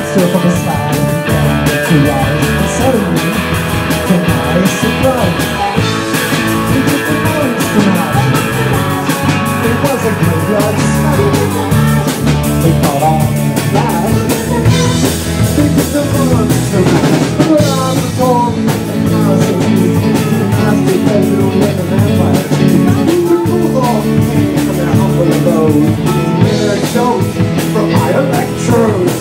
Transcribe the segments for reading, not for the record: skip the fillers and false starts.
monster from the sky to rise, and suddenly, to my surprise, we did the monster mash. It was a graveyard smash. We caught on in a flash. We did the monster mash. Put on the phone, and now so easy. After bedroom with the vampire. We pulled off the pain from their humble abode. In a joke from my electrodes.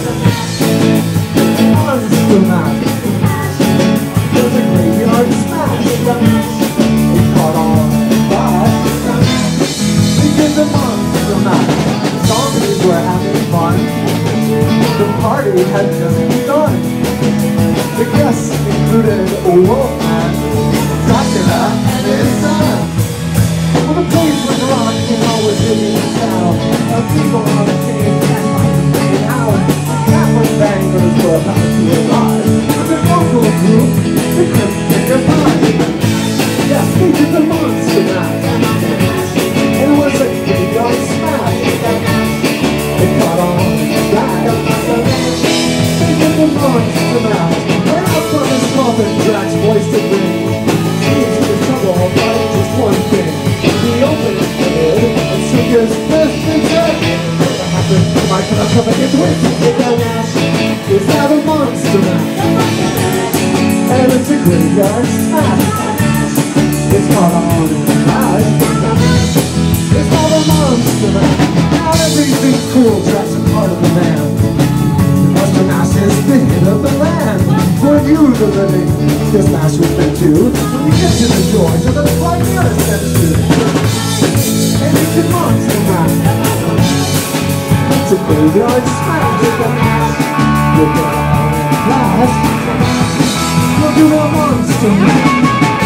Monster mash. It was a graveyard smash. We caught on in a flash. We did the monster mash. Zombies were having fun. The party had just begun. The guests included a wolfman, Dracula, and his son. Well, the place was rocking, all was hitting the town. People on the same campfire playing out. Catholic bangers were about to arrive. But the local group, they couldn't get their mind. Yes, we did the monster mash. It was a graveyard smash. It caught on flash. We did the monster mash. Right out from his coffin, Drax's voice to ring. Seems to trouble, but just one thing. He opened his lid and shook his fist and said, "What happened to my cover his wit? Is that a monster mash? And it's a graveyard smash. It's caught on in flash. It's called a monster mash. Now everything's cool, Drax a part of the band. The monster mash is the hit of the land. For you, the living, this mash was meant to. When you get to the joys of the flight you're sent to. And it's a monster mash. It's a graveyard smash. You'll get on in flash. You'll do a monster mash.